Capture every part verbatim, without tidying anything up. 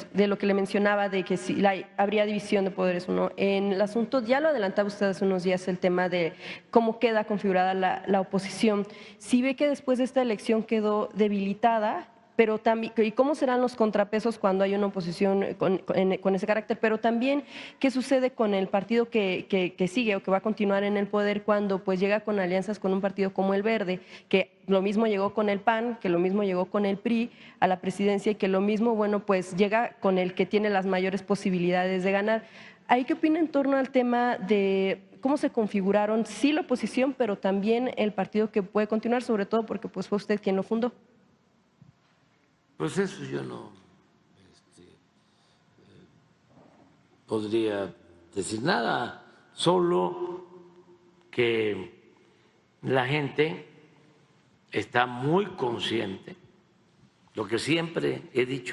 de lo que le mencionaba, de que si la, habría división de poderes o no. En el asunto, ya lo adelantaba usted hace unos días, el tema de cómo queda configurada la, la oposición. Si ve que después de esta elección quedó debilitada, pero también, y cómo serán los contrapesos cuando hay una oposición con, con, con ese carácter, pero también qué sucede con el partido que, que, que sigue o que va a continuar en el poder cuando pues llega con alianzas con un partido como el Verde, que lo mismo llegó con el P A N, que lo mismo llegó con el P R I a la presidencia y que lo mismo, bueno, pues llega con el que tiene las mayores posibilidades de ganar. ¿Ahí qué opina en torno al tema de cómo se configuraron, sí la oposición, pero también el partido que puede continuar, sobre todo porque pues fue usted quien lo fundó? Pues eso yo no este, eh, podría decir nada, solo que la gente está muy consciente, lo que siempre he dicho,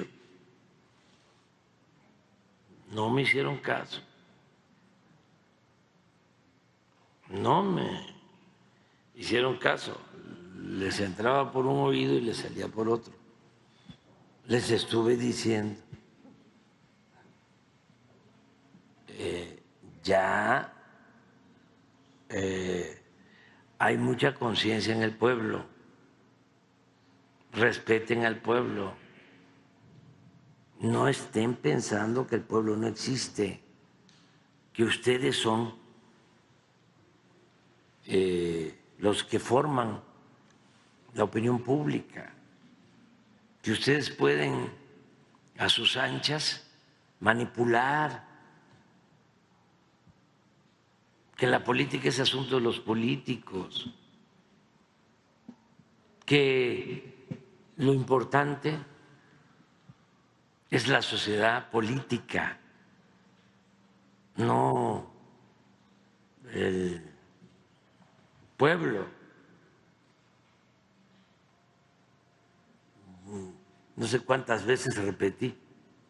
no me hicieron caso, no me hicieron caso, les entraba por un oído y les salía por otro. Les estuve diciendo, eh, ya eh, hay mucha conciencia en el pueblo, respeten al pueblo, no estén pensando que el pueblo no existe, que ustedes son eh, los que forman la opinión pública, que ustedes pueden a sus anchas manipular, que la política es asunto de los políticos, que lo importante es la sociedad política, no el pueblo. No sé cuántas veces repetí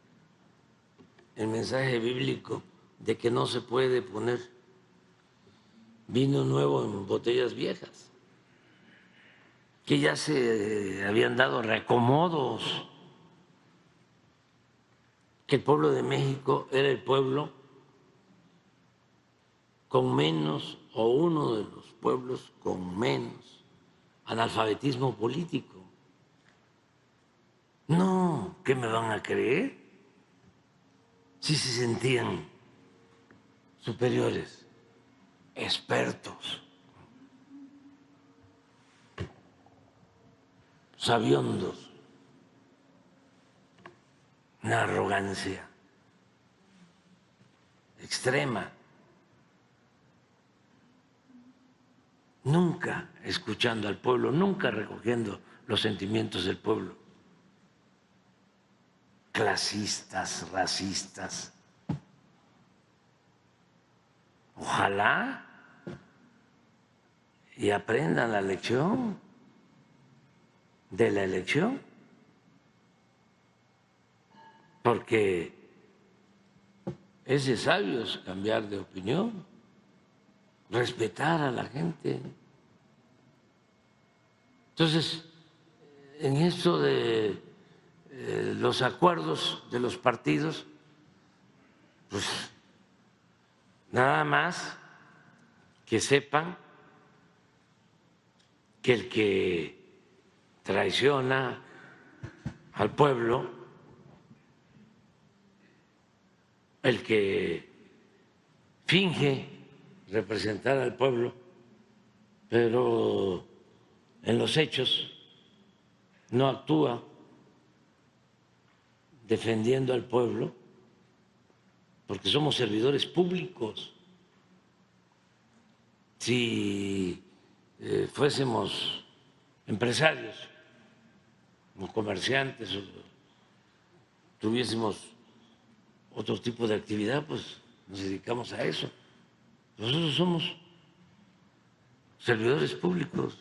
el mensaje bíblico de que no se puede poner vino nuevo en botellas viejas, que ya se habían dado reacomodos, que el pueblo de México era el pueblo con menos o uno de los pueblos con menos analfabetismo político. No, ¿qué me van a creer? Si se sentían superiores, expertos, sabiondos, una arrogancia extrema. Nunca escuchando al pueblo, nunca recogiendo los sentimientos del pueblo. Clasistas, racistas. Ojalá y aprendan la lección de la elección, porque es de sabios cambiar de opinión, respetar a la gente. Entonces, en esto de eh, los acuerdos de los partidos, pues nada más que sepan que el que traiciona al pueblo, el que finge representar al pueblo, pero en los hechos no actúa defendiendo al pueblo, porque somos servidores públicos. Si eh, fuésemos empresarios o comerciantes o tuviésemos otro tipo de actividad, pues nos dedicamos a eso. Nosotros somos servidores públicos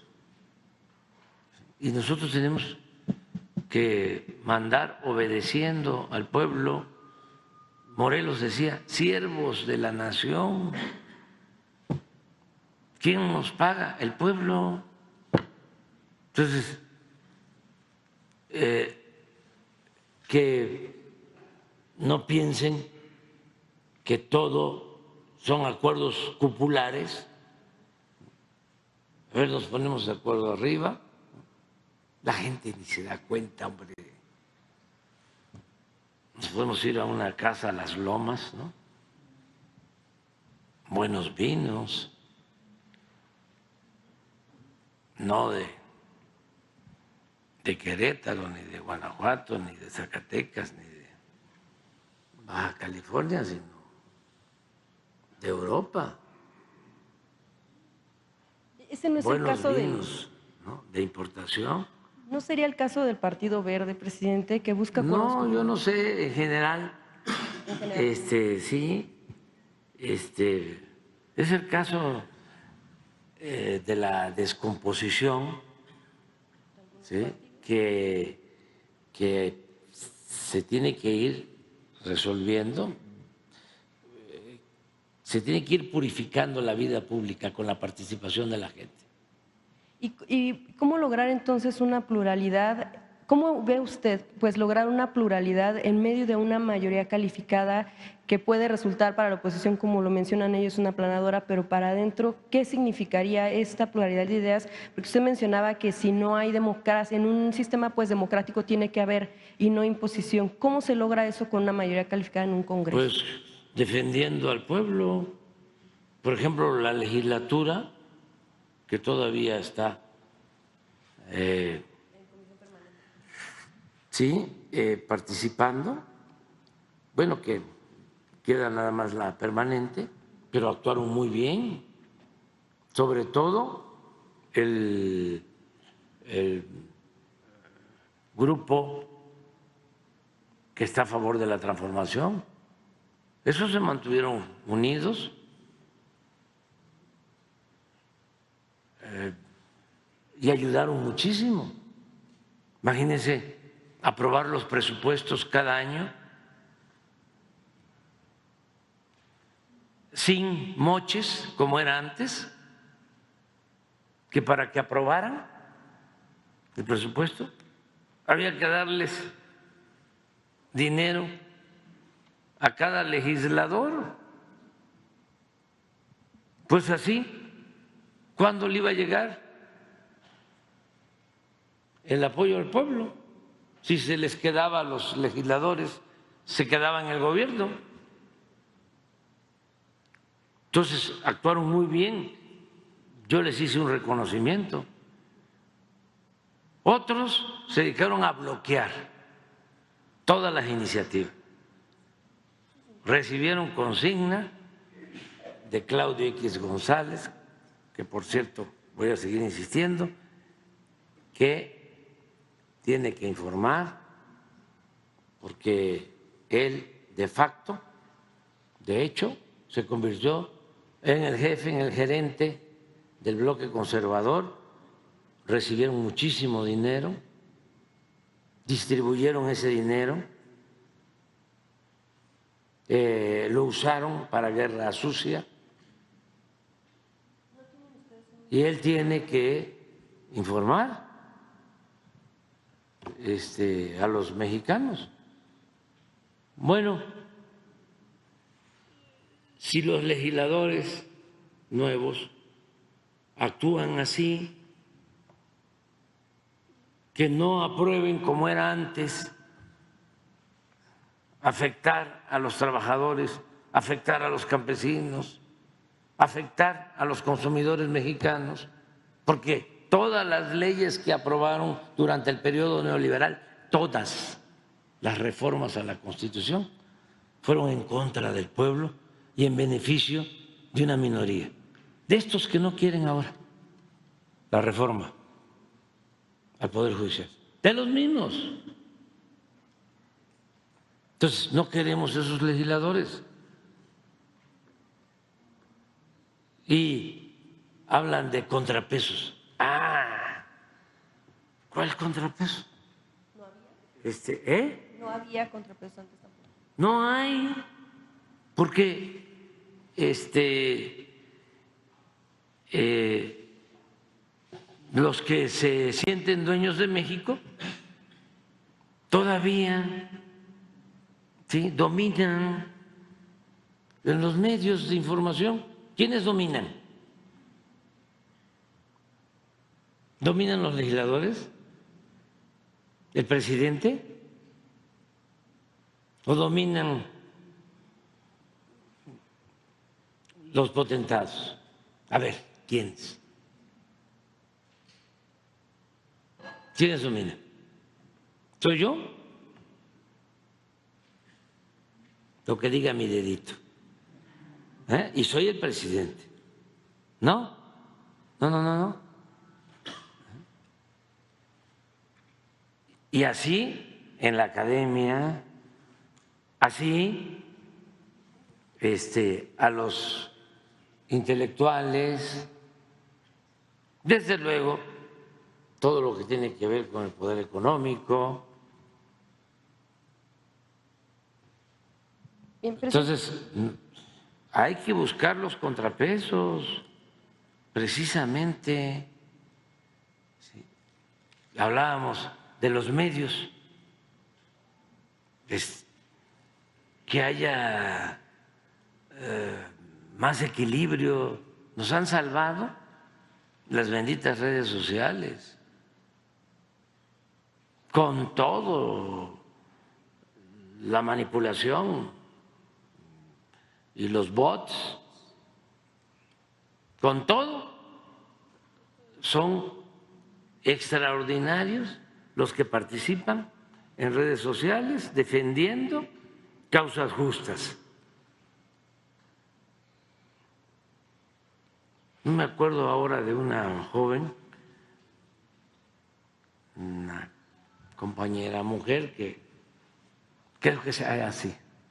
y nosotros tenemos que mandar obedeciendo al pueblo. Morelos decía, siervos de la nación. ¿Quién nos paga? El pueblo. Entonces, eh, que no piensen que todo son acuerdos cupulares. A ver, nos ponemos de acuerdo arriba. La gente ni se da cuenta, hombre. Nos podemos ir a una casa a Las Lomas, ¿no? Buenos vinos, no de, de Querétaro, ni de Guanajuato, ni de Zacatecas, ni de Baja California, sino de Europa. Ese no es Buenos el caso vinos, de, ¿no? de importación. ¿No sería el caso del Partido Verde, presidente, que busca No, con... yo no sé, en general, en general. este, sí, este, es el caso eh, de la descomposición, ¿sí? que, que se tiene que ir resolviendo, eh, se tiene que ir purificando la vida pública con la participación de la gente. ¿Y, y cómo lograr entonces una pluralidad? ¿Cómo ve usted pues lograr una pluralidad en medio de una mayoría calificada que puede resultar para la oposición, como lo mencionan ellos, una aplanadora, pero para adentro, ¿qué significaría esta pluralidad de ideas? Porque usted mencionaba que si no hay democracia, en un sistema pues democrático tiene que haber y no imposición. ¿Cómo se logra eso con una mayoría calificada en un Congreso? Pues defendiendo al pueblo. Por ejemplo, la legislatura, que todavía está eh, sí, eh, participando, bueno, que queda nada más la permanente, pero actuaron muy bien, sobre todo el, el grupo que está a favor de la transformación, esos se mantuvieron unidos. Eh, y ayudaron muchísimo. Imagínense aprobar los presupuestos cada año sin moches como era antes, que para que aprobaran el presupuesto había que darles dinero a cada legislador. Pues así, ¿cuándo le iba a llegar el apoyo al pueblo? Si se les quedaba a los legisladores, se quedaba en el gobierno. Entonces actuaron muy bien, yo les hice un reconocimiento. Otros se dedicaron a bloquear todas las iniciativas. Recibieron consigna de Claudio X González, que por cierto voy a seguir insistiendo, que tiene que informar, porque él de facto, de hecho, se convirtió en el jefe, en el gerente del bloque conservador, recibieron muchísimo dinero, distribuyeron ese dinero, eh, lo usaron para guerra sucia, y él tiene que informar Este, a los mexicanos. Bueno, si los legisladores nuevos actúan así, que no aprueben como era antes, afectar a los trabajadores, afectar a los campesinos, afectar a los consumidores mexicanos, porque todas las leyes que aprobaron durante el periodo neoliberal, todas las reformas a la Constitución, fueron en contra del pueblo y en beneficio de una minoría, de estos que no quieren ahora la reforma al Poder Judicial, de los mismos. Entonces, no queremos esos legisladores. Y hablan de contrapesos. Ah, ¿cuál contrapeso? No había. Este, ¿eh? No había contrapeso antes tampoco. No hay, porque este, eh, los que se sienten dueños de México todavía ¿sí? Dominan en los medios de información. ¿Quiénes dominan? ¿Dominan los legisladores? ¿El presidente? ¿O dominan los potentados? A ver, ¿quiénes? ¿Quiénes dominan? ¿Soy yo? Lo que diga mi dedito. ¿Eh? Y soy el presidente. ¿No? No, no, no, no. Y así en la academia, así este, a los intelectuales, desde luego, todo lo que tiene que ver con el poder económico. Entonces, hay que buscar los contrapesos, precisamente. Sí. Hablábamos de los medios, es que haya eh, más equilibrio. Nos han salvado las benditas redes sociales, con todo, la manipulación y los bots, con todo, son extraordinarios los que participan en redes sociales defendiendo causas justas. No me acuerdo ahora de una joven, una compañera mujer que creo que sea así,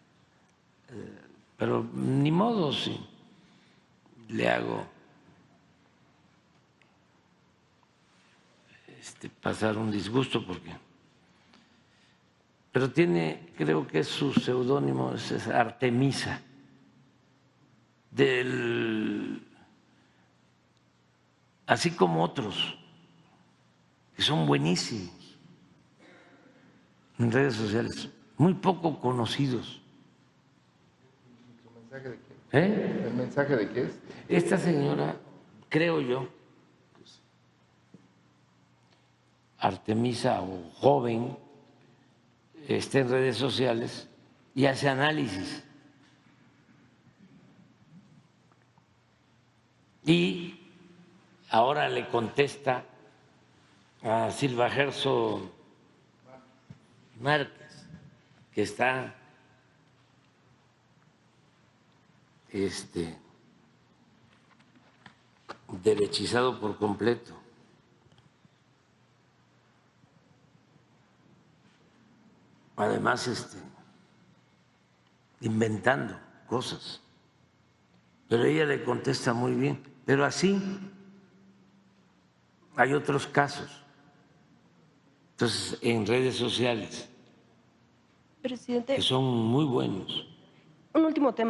pero ni modo si le hago este, pasar un disgusto porque, pero tiene, creo que es su seudónimo, es Artemisa, del, así como otros que son buenísimos en redes sociales, muy poco conocidos. ¿El mensaje de qué? ¿Eh? ¿El mensaje de qué es? Esta señora, creo yo, Artemisa o joven, está en redes sociales y hace análisis. Y ahora le contesta a Silva Gerso Márquez, que está este, derechizado por completo. Además, este, inventando cosas. Pero ella le contesta muy bien. Pero así hay otros casos. Entonces, en redes sociales, Presidente, que son muy buenos. un último tema.